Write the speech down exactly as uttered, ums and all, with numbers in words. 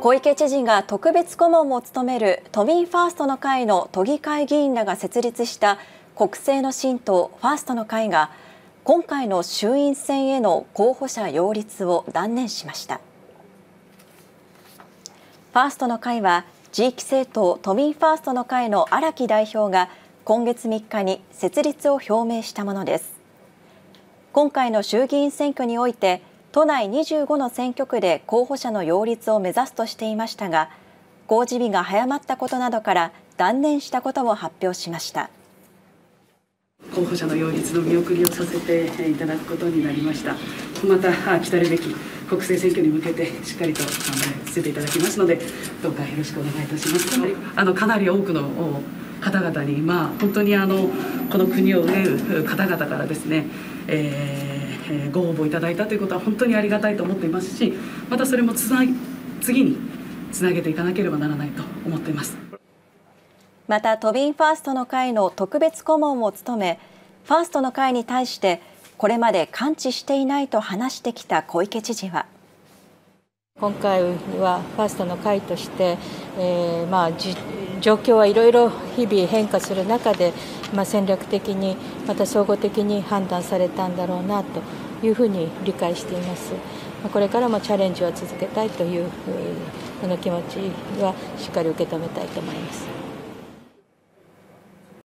小池知事が特別顧問を務める都民ファーストの会の都議会議員らが設立した国政の新党ファーストの会が今回の衆院選への候補者擁立を断念しました。ファーストの会は地域政党都民ファーストの会の荒木代表が今月みっかに設立を表明したものです。今回の衆議院選挙において都内にじゅうごの選挙区で候補者の擁立を目指すとしていましたが、公示日が早まったことなどから断念したことを発表しました。 候補者の擁立の見送りをさせていただくことになりました。また来るべき国政選挙に向けてしっかりと考えさせていただきますので、どうかよろしくお願いいたします。あのかなり多くの方々に、まあ、本当にあのこの国を憂う方々からですね、えーご応募いただいたということは本当にありがたいと思っていますし、またそれもつな次につなげていかなければならないと思っています。 また都民ファーストの会の特別顧問を務め、ファーストの会に対してこれまで関知していないと話してきた小池知事は、 今回はファーストの会として、えーまあ、じ状況はいろいろ日々変化する中で、まあ、戦略的にまた総合的に判断されたんだろうなというふうに理解しています。これからもチャレンジは続けたいというこの気持ちはしっかり受け止めたいと思います。